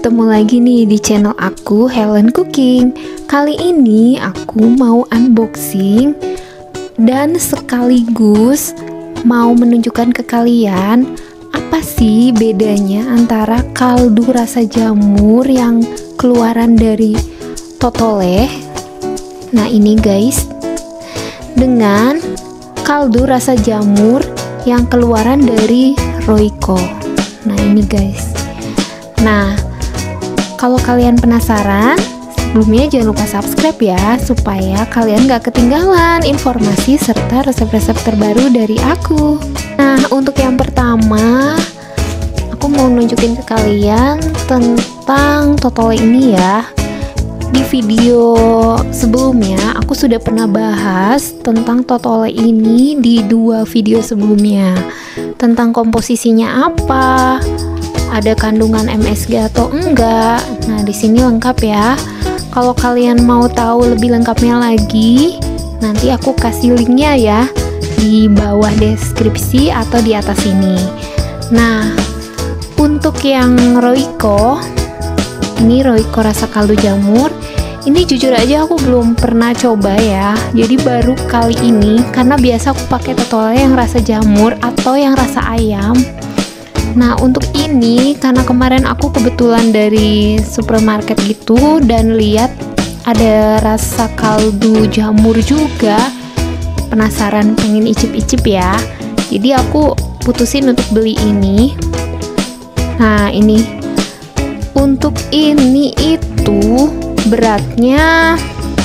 bertemu lagi nih di channel aku, Helen Cooking. Kali ini aku mau unboxing dan sekaligus mau menunjukkan ke kalian apa sih bedanya antara kaldu rasa jamur yang keluaran dari Totoleh, nah ini guys, dengan kaldu rasa jamur yang keluaran dari Royco. Nah ini guys. Nah, kalau kalian penasaran, sebelumnya jangan lupa subscribe ya, supaya kalian gak ketinggalan informasi serta resep-resep terbaru dari aku. Nah, untuk yang pertama, aku mau nunjukin ke kalian tentang Totoleh ini ya. Di video sebelumnya, aku sudah pernah bahas tentang Totoleh ini di 2 video sebelumnya. Tentang komposisinya apa, ada kandungan MSG atau enggak. Nah, di sini lengkap ya. Kalau kalian mau tahu lebih lengkapnya lagi, nanti aku kasih linknya ya di bawah deskripsi atau di atas ini. Nah, untuk yang Royco, ini Royco rasa kaldu jamur. Ini jujur aja aku belum pernah coba ya. Jadi baru kali ini, karena biasa aku pakai Totoleh yang rasa jamur atau yang rasa ayam. Nah, untuk ini karena kemarin aku kebetulan dari supermarket gitu dan lihat ada rasa kaldu jamur juga, penasaran pengen icip-icip ya. Jadi aku putusin untuk beli ini. Nah, ini untuk ini itu beratnya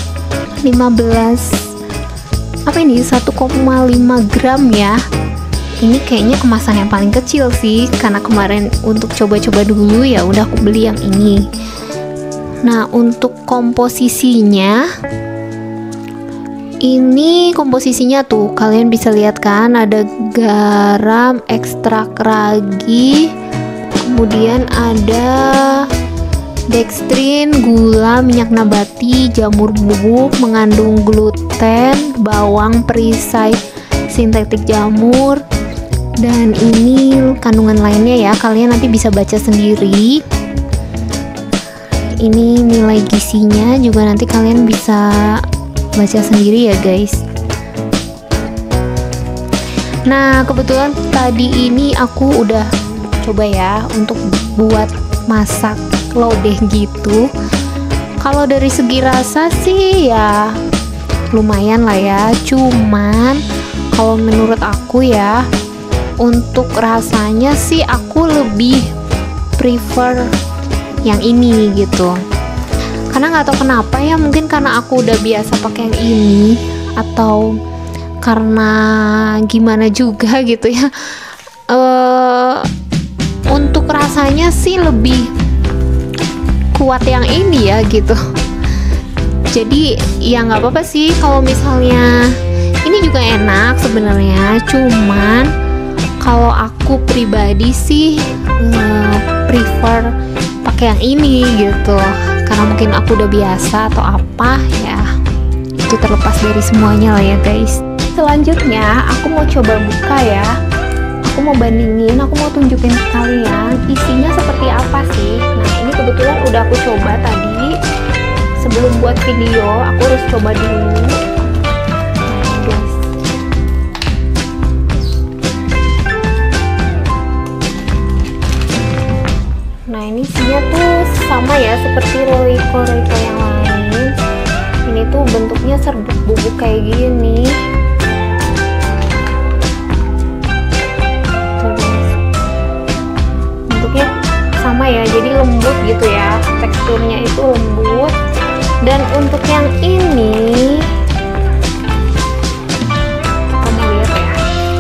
1,5 gram ya. Ini kayaknya kemasan yang paling kecil sih, karena kemarin untuk coba-coba dulu ya udah aku beli yang ini. Nah, untuk komposisinya, ini komposisinya tuh kalian bisa lihat kan, ada garam, ekstrak ragi, kemudian ada dextrin, gula, minyak nabati, jamur bubuk, mengandung gluten, bawang, perisai sintetik jamur, dan ini kandungan lainnya ya, kalian nanti bisa baca sendiri. Ini nilai gizinya juga nanti kalian bisa baca sendiri ya guys. Nah, kebetulan tadi ini aku udah coba ya untuk buat masak lodeh gitu. Kalau dari segi rasa sih ya lumayan lah ya, cuman kalau menurut aku ya, untuk rasanya sih aku lebih prefer yang ini gitu. Karena nggak tahu kenapa ya, mungkin karena aku udah biasa pakai yang ini atau karena gimana juga gitu ya. Untuk rasanya sih lebih kuat yang ini ya gitu. Jadi ya nggak apa-apa sih kalau misalnya ini juga enak sebenarnya, cuman kalau aku pribadi sih prefer pakai yang ini gitu, karena mungkin aku udah biasa atau apa ya, itu terlepas dari semuanya lah ya guys. Selanjutnya aku mau coba buka ya, aku mau bandingin, aku mau tunjukin ke kalian isinya seperti apa sih. Nah, ini kebetulan udah aku coba tadi sebelum buat video, aku harus coba dulu. Nah, ini isinya tuh sama ya seperti Royco yang lain. Ini tuh bentuknya serbuk bubuk kayak gini. Bentuknya sama ya, jadi lembut gitu ya, teksturnya itu lembut. Dan untuk yang ini, kamu lihat ya,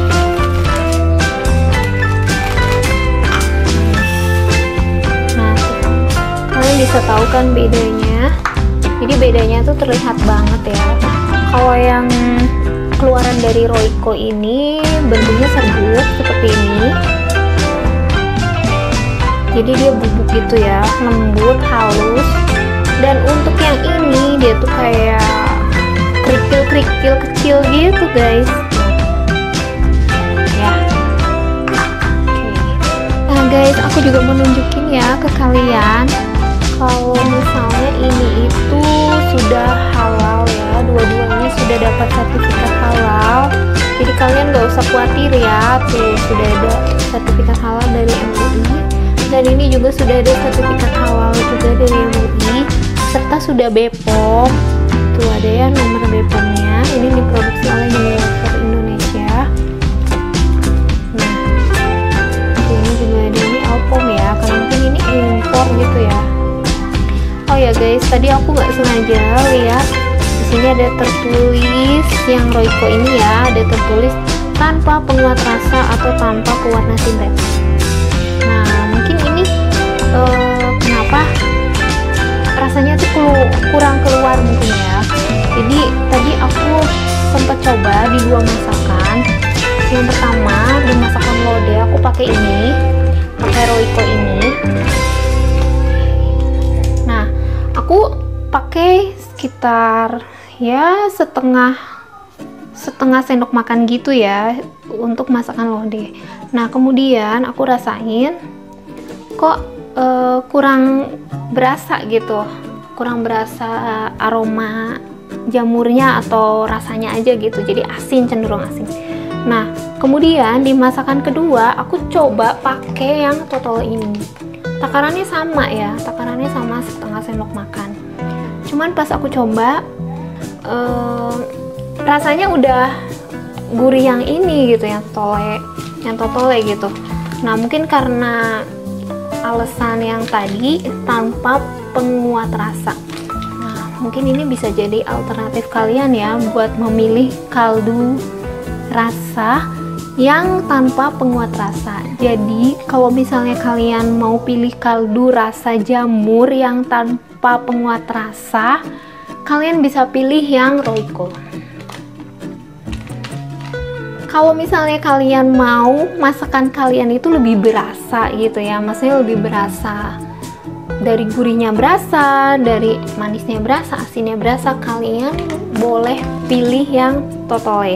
bisa tahu kan bedanya. Jadi bedanya tuh terlihat banget ya. Kalau yang keluaran dari Royco ini bentuknya serbuk seperti ini, jadi dia bubuk gitu ya, lembut, halus. Dan untuk yang ini dia tuh kayak kerikil-kerikil kecil gitu guys ya. Nah guys, aku juga mau nunjukin ya ke kalian kalau misalnya ini itu sudah halal ya, dua-duanya sudah dapat sertifikat halal, jadi kalian gak usah khawatir ya. Tuh sudah ada sertifikat halal dari MUI, dan ini juga sudah ada sertifikat halal juga dari MUI, serta sudah BPOM. Tuh ada ya nomor BPOM-nya. Ini diproduksi oleh Unilever Indonesia. Nah, ini juga ada, ini Alpom ya, karena mungkin ini impor gitu ya. Oh ya guys, tadi aku nggak sengaja lihat di sini ada tertulis yang Royco ini ya, ada tertulis tanpa penguat rasa atau tanpa pewarna sintetis. Nah, mungkin ini kenapa rasanya tuh kurang keluar mungkin ya. Jadi tadi aku sempat coba di dua masakan. Yang pertama di masakan lode aku pakai ini, pakai Royco ini. Nah, aku pakai sekitar ya setengah sendok makan gitu ya untuk masakan lode. Nah, kemudian aku rasain kok kurang berasa gitu, kurang berasa aroma jamurnya atau rasanya aja gitu, jadi asin, cenderung asin. Nah, kemudian di masakan kedua aku coba pakai yang totol ini. Takarannya sama ya, takarannya sama setengah sendok makan. Cuman pas aku coba rasanya udah gurih yang ini gitu, yang totole gitu. Nah, mungkin karena alasan yang tadi tanpa penguat rasa. Nah, mungkin ini bisa jadi alternatif kalian ya buat memilih kaldu rasa yang tanpa penguat rasa. Jadi kalau misalnya kalian mau pilih kaldu rasa jamur yang tanpa penguat rasa, kalian bisa pilih yang Royco. Kalau misalnya kalian mau masakan kalian itu lebih berasa gitu ya, maksudnya lebih berasa, dari gurihnya berasa, dari manisnya berasa, asinnya berasa, kalian boleh pilih yang totole.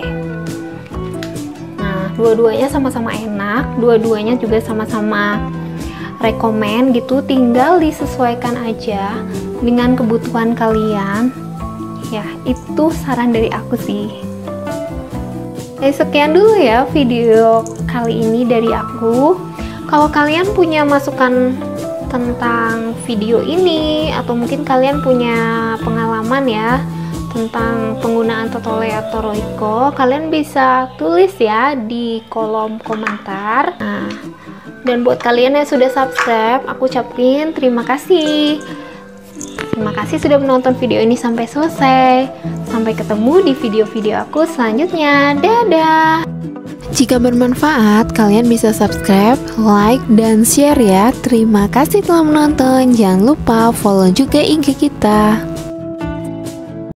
Nah, dua-duanya sama-sama enak, dua-duanya juga sama-sama rekomen gitu, tinggal disesuaikan aja dengan kebutuhan kalian ya. Itu saran dari aku sih. Sekian dulu ya video kali ini dari aku. Kalau kalian punya masukan tentang video ini, atau mungkin kalian punya pengalaman ya tentang penggunaan totole atau Royco, kalian bisa tulis ya di kolom komentar. Nah, dan buat kalian yang sudah subscribe, aku ucapin terima kasih. Terima kasih sudah menonton video ini sampai selesai. Sampai ketemu di video-video aku selanjutnya. Dadah! Jika bermanfaat, kalian bisa subscribe, like, dan share ya. Terima kasih telah menonton. Jangan lupa follow juga IG kita.